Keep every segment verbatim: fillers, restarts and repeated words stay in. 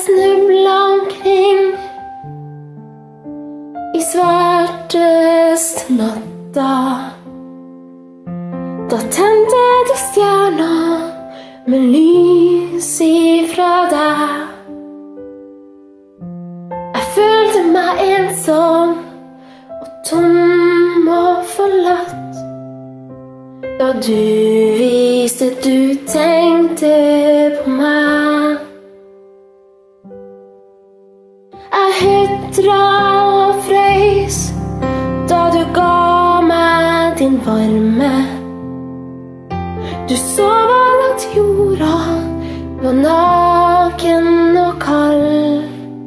snublet omkring i svartest natta. Da tente du stjerna med lys ifra deg. Jeg følte meg ensom og tom og forlatt. Da du viste du tenkte på meg. Jeg hytra og frøys da du ga meg din varme. Du sov langt jorda, var naken og kald.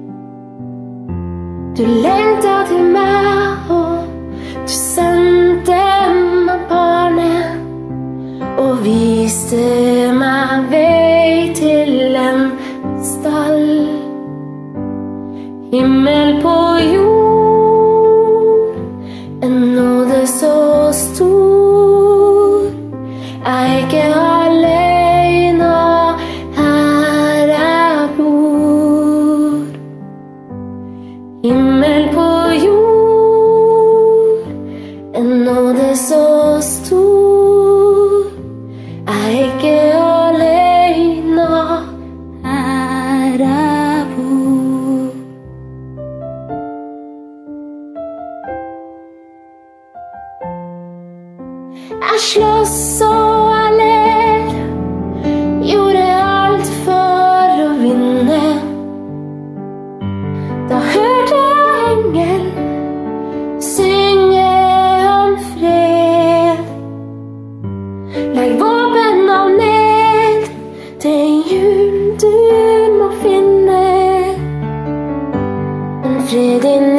Du lengtet til meg, og du sendte meg barnet, og viste meg vei til en stall. Himmel på jord, en nåde så stor. Jeg er ikke alene, her jeg bor. Himmel på jord, en nåde så stor. Jeg er ikke alene, her jeg bor. Jeg slåss og jeg ler, gjorde alt for å vinne. Da hørte jeg engel synge om fred. Legg våpnene ned, det er jul du må finne. En fred i